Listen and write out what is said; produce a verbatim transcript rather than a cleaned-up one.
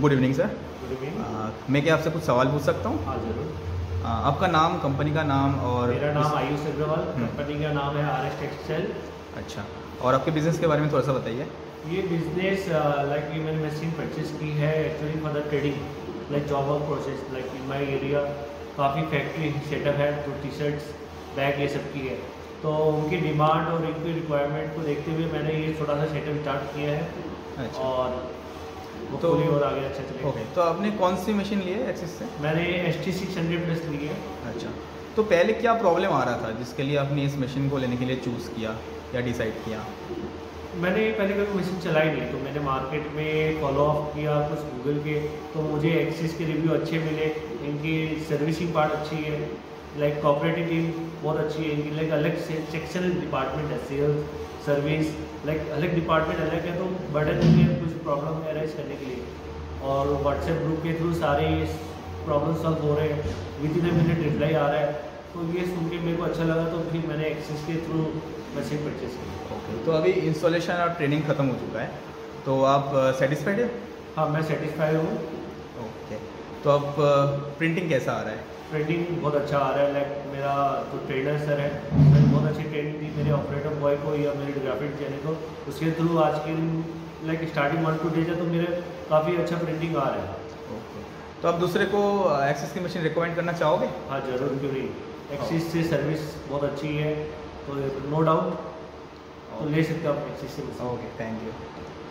Good evening sir. Good evening. मैं क्या आपसे कुछ सवाल पूछ सकता हूँ? हाँ जरूर। आ, आपका नाम, कंपनी का नाम और मेरा नाम आयुष अग्रवाल, हम्म। कंपनी का नाम है आर एस टेक्सटाइल। अच्छा, और आपके बिज़नेस के बारे में थोड़ा सा बताइए। ये बिजनेस लाइक ये मैंने मशीन परचेज की है actually for the trading like job work process. Like in my area काफ़ी फैक्ट्री सेटअप है जो टी शर्ट्स बैग ये सब की है, तो उनकी डिमांड और उनकी रिक्वायरमेंट को देखते हुए मैंने ये छोटा सा सेटअप स्टार्ट किया है। अच्छा। और तो तो और आगे अच्छा चलेगा। ओके, तो आपने कौन सी मशीन ली है एक्सिस से? मैंने S T six hundred plus ली है। अच्छा, तो पहले क्या प्रॉब्लम आ रहा था जिसके लिए आपने इस मशीन को लेने के लिए चूज़ किया या डिसाइड किया? मैंने पहले कभी मशीन चलाई नहीं, तो मैंने मार्केट में फॉलो अप किया कुछ गूगल के, तो मुझे एक्सिस के रिव्यू अच्छे मिले। इनकी सर्विसिंग पार्ट अच्छी है, लाइक कोऑपरेटिव टीम बहुत अच्छी है इनकी। लाइक अलग से सेक्शनल डिपार्टमेंट है, सेल्स सर्विस, लाइक अलग डिपार्टमेंट अलग है, तो बर्डन नहीं है कुछ प्रॉब्लम अरेज करने के लिए। और व्हाट्सएप ग्रुप के थ्रू सारे प्रॉब्लम सॉल्व हो रहे हैं, within a minute reply आ रहा है। तो ये सुन के मेरे को अच्छा लगा, तो फिर मैंने एक्सिस के थ्रू मशीन परचेज की। ओके, तो अभी इंस्टॉलेशन और ट्रेनिंग ख़त्म हो चुका है, तो आप सेटिस्फाइड है? हाँ, मैं सेटिस्फाइड हूँ। ओके, तो अब प्रिंटिंग कैसा आ रहा है? ट्रेनिंग बहुत अच्छा आ रहा है। लाइक मेरा जो ट्रेनर सर है उसने बहुत अच्छी ट्रेनिंग दी मेरे ऑपरेटर बॉय को या मेरे ग्राफिक चैनल को। उसके थ्रू आज के दिन like starting one two days है, तो मेरे काफ़ी अच्छा प्रिंटिंग आ रहा है। ओके, तो आप दूसरे को एक्सिस की मशीन रिकमेंड करना चाहोगे? हाँ जरूर, क्यों नहीं। एक्सिस से सर्विस बहुत अच्छी है, तो नो डाउट तो ले सकते हो आप एक्सिस से मशीन। Okay, thank you.